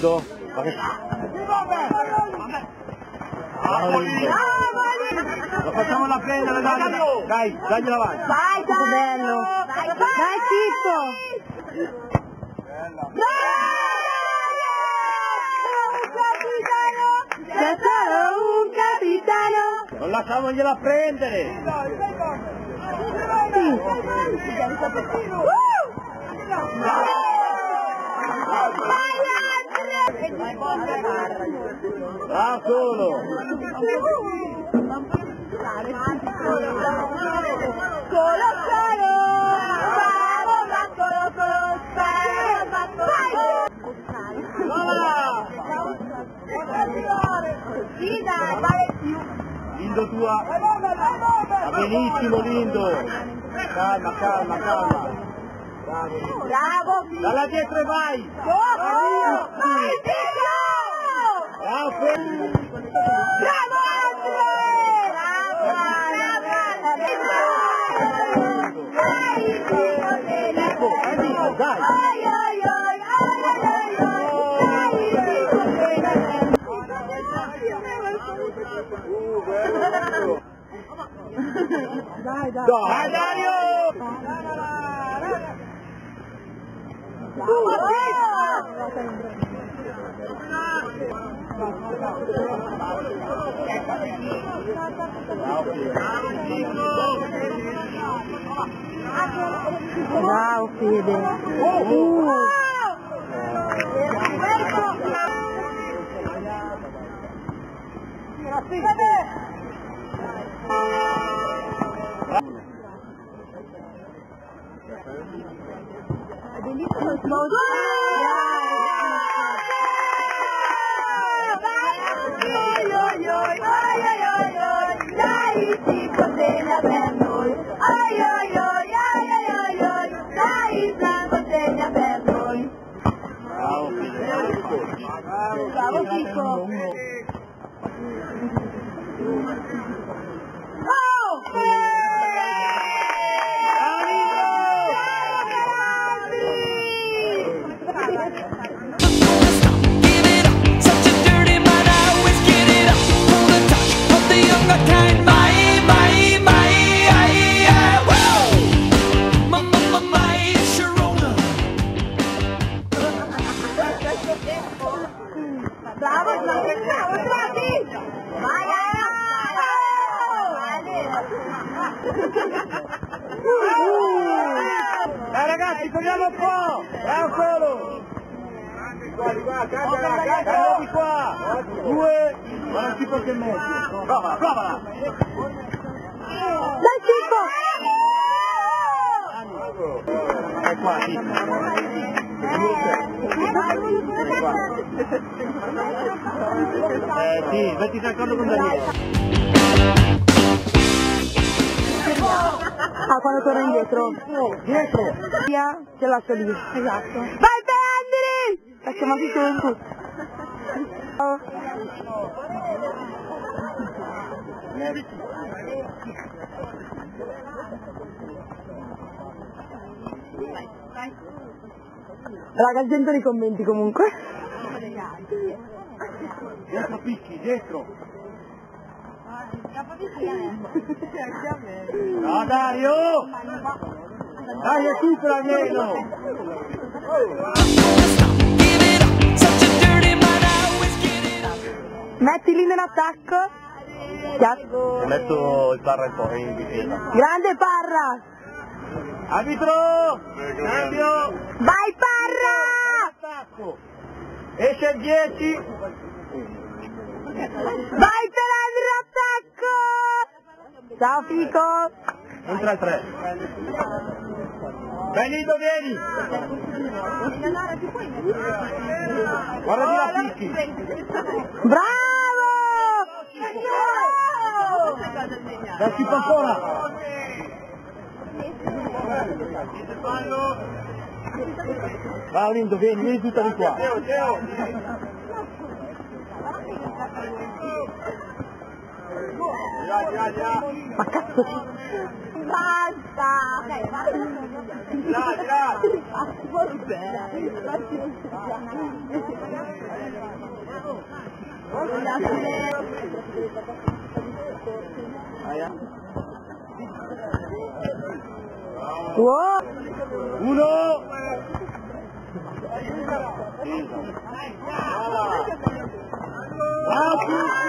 Lindo? Lo facciamo la prendere, dai, dagli avanti. Vai, che bello. Dai, Cicco. C'è solo un capitano. Non lasciamogliela prendere. Ah, solo. Lindo tua. Va benissimo, Lindo. Calma, calma, calma. Bravo! Dalla dietro e vai! Vai, Pietro! Bravo! Bravo, Andre! Dai! Dai, dai! Dai, Dario! Bravo, Fede! È bellissimo il flow. Dai, si poteva per noi. Dai, si poteva per noi. Bravo, Chico. Bravo, bravi! Vai, ragazzi, torniamo un po'! Bravo solo! Cambia di qua! 2, ma non si può che mezzo! Provala, provala! Dai, Chico! È qua, sì. Sì, metti d'accordo con Daniele. Ah, quando torna indietro? Dietro! Via, ce lascio lì. Esatto. Vai, Pendri! Facciamo anche solo un tutto. Raga, gente nei commenti comunque. Dietro picchi, dietro! No Dario! Dai, supera almeno! Mettili in attacco. Metto il Parra in difesa. Grande Parra! Arbitro! Cambio! Vai Parra! Attacco! Esce il 10! Vai per attacco! Ciao Fico! Entra il 3. Benito, vieni! Guarda di là, picchi! Bravo! Da Cipo ancora! Va Lindo, vieni tutta di qua! Ma cazzo! Basta! Dai, basta! Wow! Uno! Bravo!